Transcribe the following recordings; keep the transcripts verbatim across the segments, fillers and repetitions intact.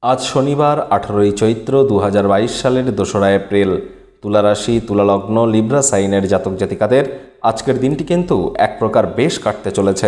আজ শনিবার আঠারোই চৈত্র দু হাজার বাইশ সালের দোসরা এপ্রিল। তুলা রাশি, তুলা লগ্ন, লিব্রা সাইনের জাতক জাতিকাদের আজকের দিনটি কিন্তু এক প্রকার বেশ কাটতে চলেছে।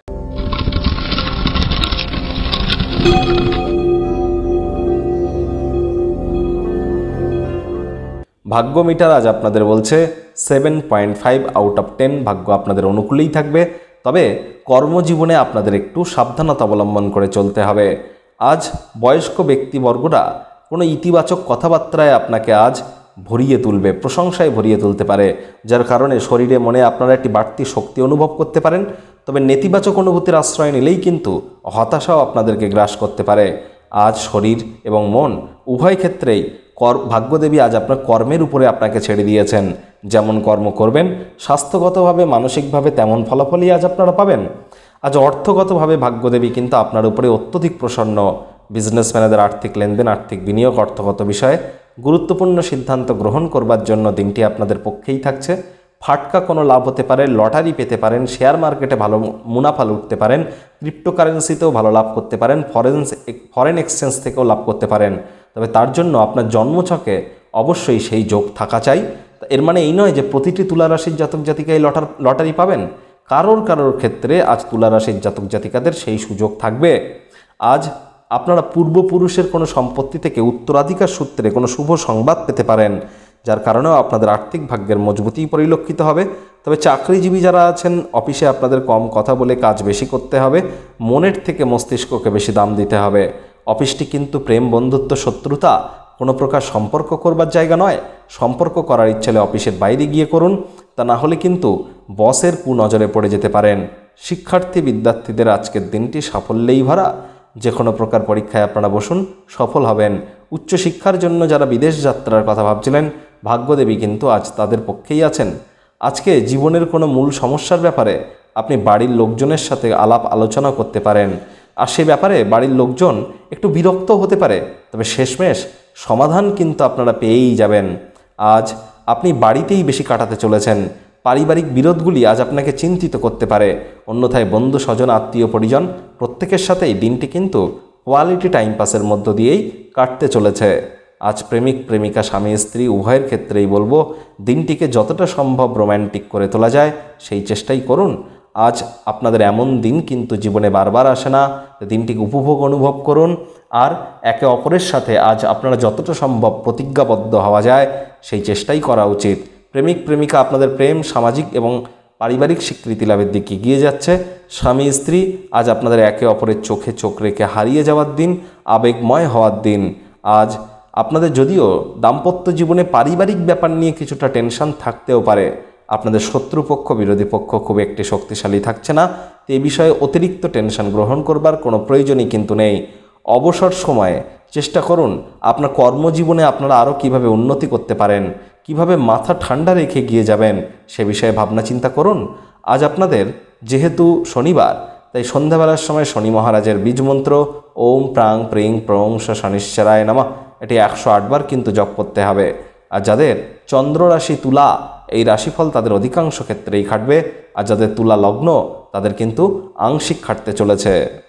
ভাগ্য মিটার আজ আপনাদের বলছে seven point five out of ten. ভাগ্য আপনাদের অনুকূলেই থাকবে, তবে কর্মজীবনে আপনাদের একটু সাবধানতা অবলম্বন করে চলতে হবে। আজ বয়স্ক ব্যক্তিবর্গরা কোনো ইতিবাচক কথাবার্তায় আপনাকে আজ ভরিয়ে তুলবে, প্রশংসায় ভরিয়ে তুলতে পারে, যার কারণে শরীরে মনে আপনারা একটি বাড়তি শক্তি অনুভব করতে পারেন। তবে নেতিবাচক অনুভূতির আশ্রয় নিলেই কিন্তু হতাশাও আপনাদেরকে গ্রাস করতে পারে। আজ শরীর এবং মন উভয় ক্ষেত্রেই কর ভাগ্যদেবী আজ আপনার কর্মের উপরে আপনাকে ছেড়ে দিয়েছেন। যেমন কর্ম করবেন, স্বাস্থ্যগতভাবে মানসিকভাবে তেমন ফলাফলই আজ আপনারা পাবেন। আজ অর্থগতভাবে ভাগ্যদেবী কিন্তু আপনার উপরে অত্যধিক প্রসন্ন। বিজনেসম্যানদের আর্থিক লেনদেন, আর্থিক বিনিয়োগ, অর্থগত বিষয়ে গুরুত্বপূর্ণ সিদ্ধান্ত গ্রহণ করবার জন্য দিনটি আপনাদের পক্ষেই থাকছে। ফাটকা কোনো লাভ হতে পারে, লটারি পেতে পারেন, শেয়ার মার্কেটে ভালো মুনাফা লুটতে পারেন, ক্রিপ্টোকারেন্সিতেও ভালো লাভ করতে পারেন, ফরেন ফরেন এক্সচেঞ্জ থেকেও লাভ করতে পারেন। তবে তার জন্য আপনার জন্মছকে অবশ্যই সেই যোগ থাকা চাই। এর মানে এই নয় যে প্রতিটি তুলা রাশির জাতক জাতিকাই লটার লটারি পাবেন। কারোর কারোর ক্ষেত্রে আজ তুলা রাশির জাতক জাতিকাদের সেই সুযোগ থাকবে। আজ আপনারা পূর্বপুরুষের কোনো সম্পত্তি থেকে উত্তরাধিকার সূত্রে কোনো শুভ সংবাদ পেতে পারেন, যার কারণেও আপনাদের আর্থিক ভাগ্যের মজবুতি পরিলক্ষিত হবে। তবে চাকরিজীবী যারা আছেন, অফিসে আপনাদের কম কথা বলে কাজ বেশি করতে হবে, মনের থেকে মস্তিষ্ককে বেশি দাম দিতে হবে। অফিসটি কিন্তু প্রেম, বন্ধুত্ব, শত্রুতা কোনো প্রকার সম্পর্ক করবার জায়গা নয়। সম্পর্ক করার ইচ্ছে হলে অফিসের বাইরে গিয়ে করুন, তা না হলে কিন্তু বসের কুনজরে পড়ে যেতে পারেন। শিক্ষার্থী বিদ্যার্থীদের আজকের দিনটি সাফল্যেই ভরা। যে কোনো প্রকার পরীক্ষায় আপনারা বসুন, সফল হবেন। উচ্চশিক্ষার জন্য যারা বিদেশ যাত্রার কথা ভাবছিলেন, ভাগ্যদেবী কিন্তু আজ তাদের পক্ষেই আছেন। আজকে জীবনের কোনো মূল সমস্যার ব্যাপারে আপনি বাড়ির লোকজনের সাথে আলাপ আলোচনা করতে পারেন, আর সে ব্যাপারে বাড়ির লোকজন একটু বিরক্ত হতে পারে, তবে শেষমেশ সমাধান কিন্তু আপনারা পেয়েই যাবেন। আজ আপনি বাড়িতেই বেশি কাটাতে চলেছেন। পারিবারিক বিরোধগুলি আজ আপনাকে চিন্তিত করতে পারে। অন্যথায় বন্ধু স্বজন, আত্মীয় পরিজন প্রত্যেকের সাথেই দিনটি কিন্তু কোয়ালিটি টাইম পাসের মধ্য দিয়েই কাটতে চলেছে। আজ প্রেমিক প্রেমিকা, স্বামী স্ত্রী উভয়ের ক্ষেত্রেই বলবো, দিনটিকে যতটা সম্ভব রোম্যান্টিক করে তোলা যায় সেই চেষ্টাই করুন। আজ আপনাদের এমন দিন কিন্তু জীবনে বারবার আসে না। দিনটিকে উপভোগ অনুভব করুন, আর একে অপরের সাথে আজ আপনারা যতটা সম্ভব প্রতিজ্ঞাবদ্ধ হওয়া যায় সেই চেষ্টাই করা উচিত। প্রেমিক প্রেমিকা আপনাদের প্রেম সামাজিক এবং পারিবারিক স্বীকৃতি লাভের দিকে এগিয়ে যাচ্ছে। স্বামী স্ত্রী আজ আপনাদের একে অপরের চোখে চোখ রেখে হারিয়ে যাওয়ার দিন, আবেগময় হওয়ার দিন। আজ আপনাদের যদিও দাম্পত্য জীবনে পারিবারিক ব্যাপার নিয়ে কিছুটা টেনশন থাকতেও পারে, আপনাদের শত্রুপক্ষ, বিরোধী পক্ষ খুব একটি শক্তিশালী থাকছে না। তো এই বিষয়ে অতিরিক্ত টেনশন গ্রহণ করবার কোনো প্রয়োজনই কিন্তু নেই। অবসর সময়ে চেষ্টা করুন আপনার কর্মজীবনে আপনারা আরও কিভাবে উন্নতি করতে পারেন, কিভাবে মাথা ঠান্ডা রেখে গিয়ে যাবেন সে বিষয়ে ভাবনা চিন্তা করুন। আজ আপনাদের যেহেতু শনিবার, তাই সন্ধ্যাবেলার সময় শনি মহারাজের বীজমন্ত্র ওম প্রাং প্রিং প্রং শনিশ্চরায় নমঃ এটি একশো আটবার কিন্তু জপ করতে হবে। আর যাদের চন্দ্র রাশি তুলা, এই রাশিফল তাদের অধিকাংশ ক্ষেত্রেই খাটবে। আর যাদের তুলা লগ্ন, তাদের কিন্তু আংশিক খাটতে চলেছে।